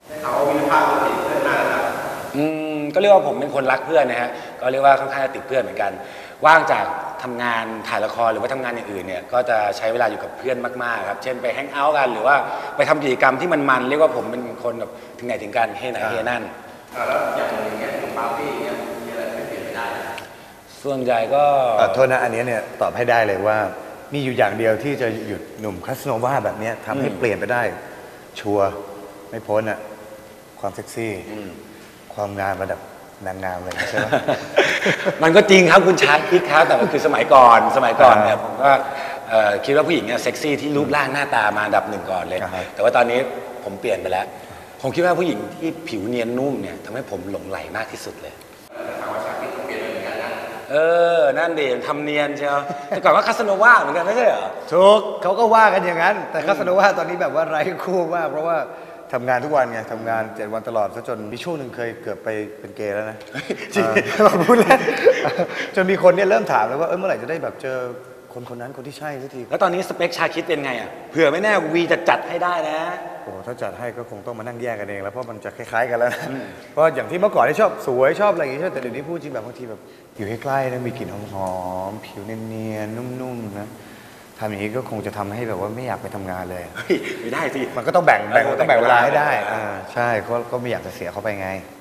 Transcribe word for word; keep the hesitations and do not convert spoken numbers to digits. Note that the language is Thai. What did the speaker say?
เขาวิพากษ์ติดเพื่อนมากครับอืมก็เรียกว่าผมเป็นคนรักเพื่อนนะฮะก็เรียกว่าค่อนข้างจะติดเพื่อนเหมือนกันว่างจากทำงานถ่ายละครหรือว่าทำงานอย่างอื่นเนี่ยก็จะใช้เวลาอยู่กับเพื่อนมากๆครับเช่นไปแฮงเอาท์กันหรือว่าไปทำกิจกรรมที่มันๆเรียกว่าผมเป็นคนแบบถึงไหนถึงกันเฮไหนเฮนั่นแล้วอย่างอย่างเงี้ยของปาร์ตี้เนี่ยมีอะไรไม่เปลี่ยนไม่ได้ส่วนใหญ่ก็โทษนะอันนี้เนี่ยตอบให้ได้เลยว่ามีอยู่อย่างเดียวที่จะหยุดหนุ่มคาสโนวาแบบนี้ทำให้เปลี่ยนไปได้ชัวร์ไม่พ้นอะความเซ็กซี่ความงามระดับนางงามเลยใช่ไหมมันก็จริงครับคุณชาร์คิดครับแต่คือสมัยก่อนสมัยก่อนเนี่ยผมก็คิดว่าผู้หญิงเนี่ยเซ็กซี่ที่รูปร่างหน้าตามาอันดับหนึ่งก่อนเลยแต่ว่าตอนนี้ผมเปลี่ยนไปแล้วผมคิดว่าผู้หญิงที่ผิวเนียนนุ่มเนี่ยทำให้ผมหลงไหลมากที่สุดเลยเออนั่นดิทำเนียนเชียวแต่ก่อนว่าคาสโนวาเหมือนกันไม่ใช่เหรอถูกเขาก็ว่ากันอย่างนั้นแต่คาสโนวาตอนนี้แบบว่าไร้คู่มากเพราะว่าทำงานทุกวันไงทำงานเจ็ดวันตลอดซะจนมีช่วงหนึ่งเคยเกือบไปเป็นเกย์แล้วนะจริงพูดเล่นจนมีคนเนี่ยเริ่มถามแล้วว่าเออเมื่อไหร่จะได้แบบเจอคนคนนั้นคนที่ใช่สักทีแล้วตอนนี้สเปคชาคิดเป็นไงอ่ะเผื่อไม่แน่วีจะจัดให้ได้นะโอ้ถ้าจัดให้ก็คงต้องมานั่งแยกกันเองแล้วเพราะมันจะคล้ายๆกันแล้วนะเพราะอย่างที่เมื่อก่อนที่ชอบสวยชอบอะไรอย่างงี้ใช่แต่เดี๋ยวนี้พูดจริงแบบบางทีแบบอยู่ใกล้ๆนะมีกลิ่นหอมๆผิวเนียนๆนุ่มๆนะทำอย่างนี้ก็คงจะทำให้แบบว่าไม่อยากไปทำงานเลยไม่ได้สิมันก็ต้องแบ่งแบ่งต้องแบ่งเวลาให้ได้อ่าใช่ก็ก็ไม่อยากจะเสียเขาไปไง